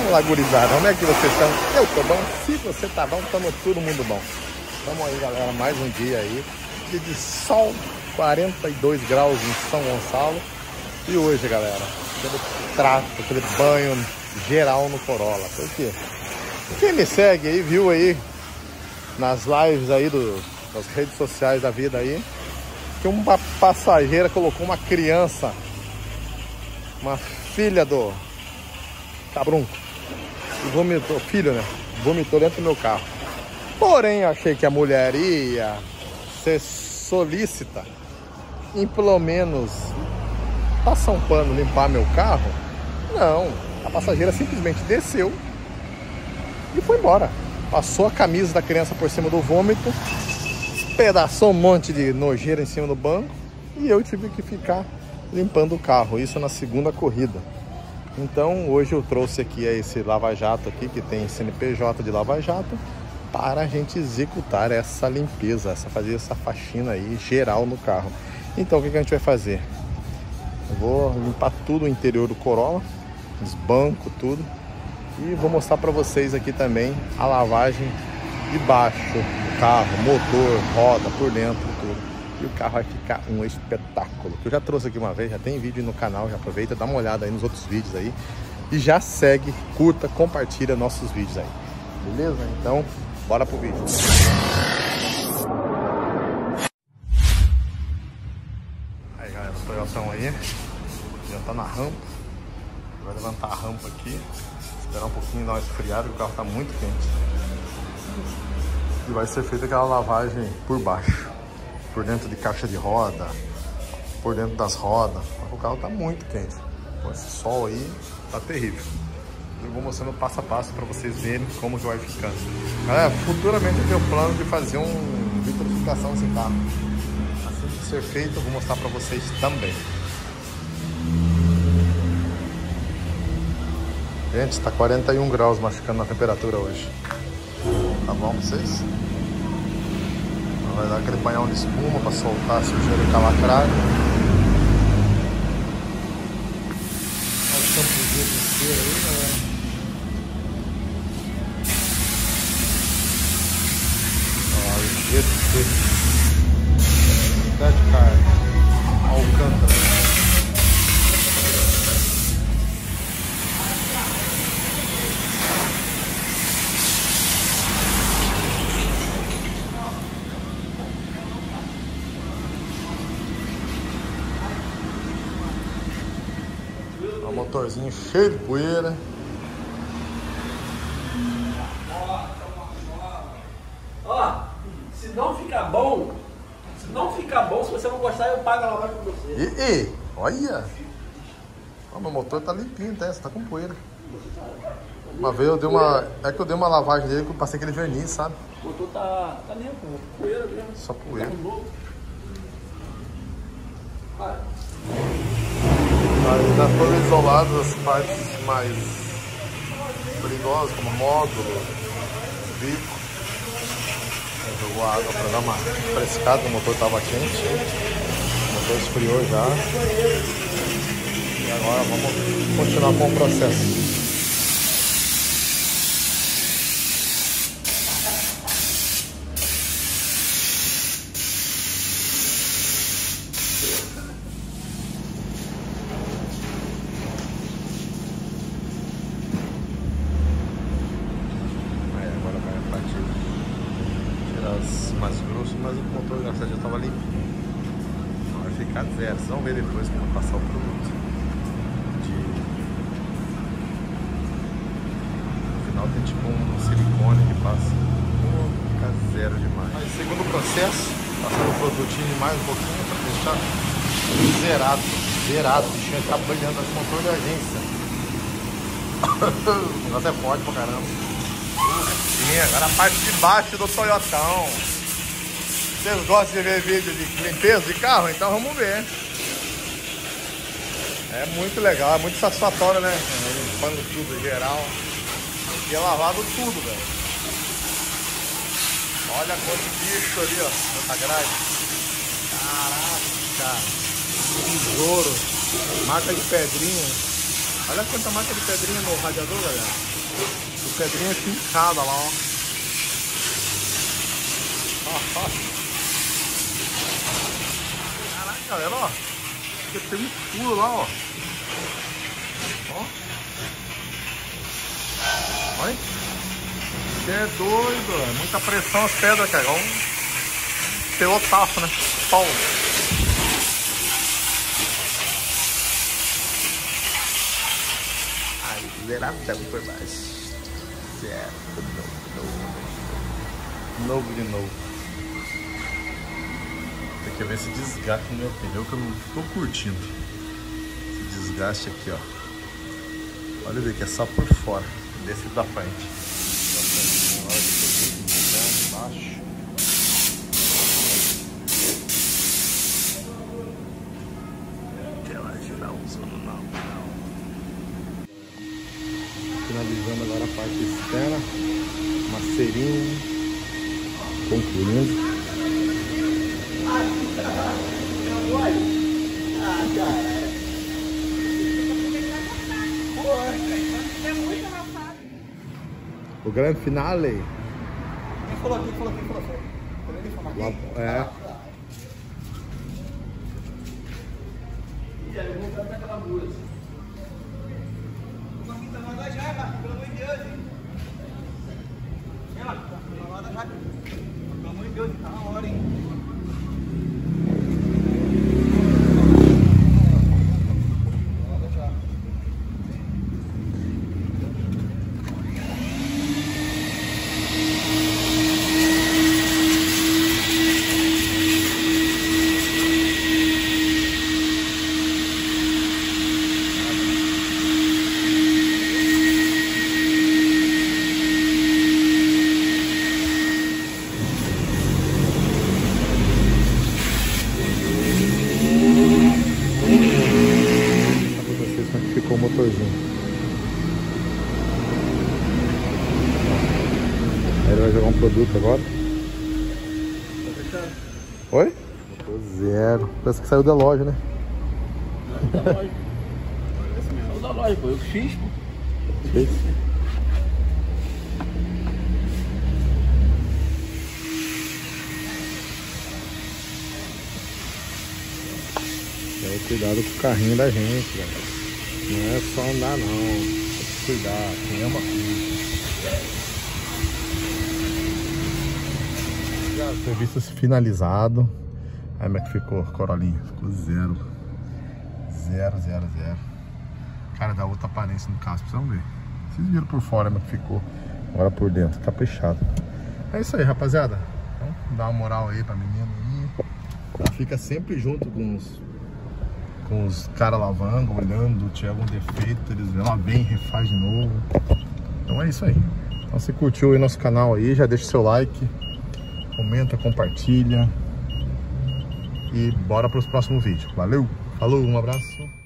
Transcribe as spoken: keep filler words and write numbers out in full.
Vamos lá, gurizada, como é que vocês estão? Eu tô bom, se você tá bom, estamos todo mundo bom. Tamo aí, galera, mais um dia aí, dia de sol, quarenta e dois graus em São Gonçalo. E hoje, galera, aquele trato, aquele banho geral no Corolla. Por quê? Quem me segue aí, viu aí, nas lives aí, do, das redes sociais da vida aí, que uma passageira colocou uma criança, uma filha do cabrunco, e vomitou, filho, né? Vomitou dentro do meu carro. Porém, achei que a mulher ia ser solícita em pelo menos passar um pano, limpar meu carro. Não, a passageira simplesmente desceu e foi embora. Passou a camisa da criança por cima do vômito, despedaçou um monte de nojeira em cima do banco e eu tive que ficar limpando o carro. Isso na segunda corrida. Então hoje eu trouxe aqui esse lava-jato aqui, que tem C N P J de lava-jato, para a gente executar essa limpeza, essa, fazer essa faxina aí geral no carro. Então o que, que a gente vai fazer? Eu vou limpar tudo o interior do Corolla, os bancos, tudo. E vou mostrar para vocês aqui também a lavagem de baixo do carro, motor, roda, por dentro, tudo. E o carro vai ficar um espetáculo. Que eu já trouxe aqui uma vez, já tem vídeo no canal, já aproveita, dá uma olhada aí nos outros vídeos aí. E já segue, curta, compartilha nossos vídeos aí. Beleza? Então, bora pro vídeo. Aí, galera, o Toyotão aí. Já tá na rampa. Vai levantar a rampa aqui. Esperar um pouquinho dar uma esfriada, porque o carro tá muito quente. E vai ser feita aquela lavagem por baixo. Por dentro de caixa de roda, por dentro das rodas. O carro tá muito quente. Com esse sol aí, tá terrível. Eu vou mostrando passo a passo para vocês verem como que vai ficando. Galera, futuramente eu tenho o plano de fazer um vitrificação nesse carro. Assim que ser feito, eu vou mostrar para vocês também. Gente, tá quarenta e um graus machucando na temperatura hoje. Tá bom pra vocês? Vai dar aquele banhão de espuma para soltar a sujeira e calacrado. Olha o campozinho de cera aí, galera. Olha o jeito de pé de carne. Alcântara. Motorzinho cheio de poeira. Ó, se não ficar bom, se não ficar bom, se você não gostar, eu pago a lavagem pra você. E, e olha! Ó, meu motor tá limpinho, tá? Você tá com poeira. Uma vez eu dei uma. É que eu dei uma lavagem dele que eu passei aquele verniz, sabe? O motor tá, tá limpo, poeira mesmo. Só poeira. Olha. Ainda foram isoladas as partes mais perigosas, como módulo, bico. Jogou água para dar uma frescada, o motor estava quente, o motor esfriou já. E agora vamos continuar com o processo. Mais grosso, mas o motor já estava limpinho. Vai ficar zero. Vocês vão ver depois quando passar o produto. De... No final tem tipo um silicone que passa. Vai ficar zero demais. Aí, segundo o processo, passando o produtinho mais um pouquinho para deixar zerado. Zerado. O bichinho vai ficar brilhando no motor da agência. O negócio é forte pra caramba. Sim, agora a parte de baixo do Toyotão. Vocês gostam de ver vídeo de limpeza de carro? Então vamos ver. É muito legal, é muito satisfatório, né? Limpando tudo geral. E é lavado tudo, velho. Olha quanto bicho ali, ó. Quanta grade. Caraca. Tesouro. Marca de pedrinha. Olha quanta marca de pedrinha no radiador, galera. Pedrinha fincada lá, ó. Ó, ó. Caraca, galera, ó. Aqui tem um furo lá, ó. Ó. Olha. Que é doido, é muita pressão as pedras, cara. Igual um pelotaço, né? Pau. Aí, zeradão por baixo. Certo, novo, novo, novo de novo. Tem que ver esse desgaste no meu pneu que eu não tô curtindo. Esse desgaste aqui, ó. Olha que é só por fora. Desse da frente. Embaixo. Aquela geralzona não. Finalizando agora a parte externa, maceirinho, concluindo. O grande finale. Quem falou aqui? Quem falou aqui? Quem falou aqui? É. E aí, eu vou voltar naquela música. Já, Marcos, pelo amor de Deus, hein? Vem, Marcos, tá já. Pelo amor de Deus, tá na hora, hein? Ficou o motorzinho. Aí ele vai jogar um produto agora. Tá fechado? Oi? Motor zero. Parece que saiu da loja, né? Da loja. Saiu da loja, pô. Eu que fiz, pô. Fez? Aí, cuidado com o carrinho da gente, galera. Não é só andar, não. Tem que cuidar. Quem ama tudo. Serviço finalizado. Aí como é que ficou, Corolinha? Ficou zero. Zero, zero, zero. Cara, dá outra aparência no carro, precisam ver. Vocês viram por fora como é que ficou. Agora por dentro, caprichado. É isso aí, rapaziada. Então, dá uma moral aí pra menina aí. Ela fica sempre junto com os, com os caras lavando, olhando. Tinha algum defeito, eles ela vem e refaz de novo. Então é isso aí. Então, se curtiu aí nosso canal aí, já deixa o seu like. Comenta, compartilha. E bora para os próximos vídeos. Valeu, falou, um abraço.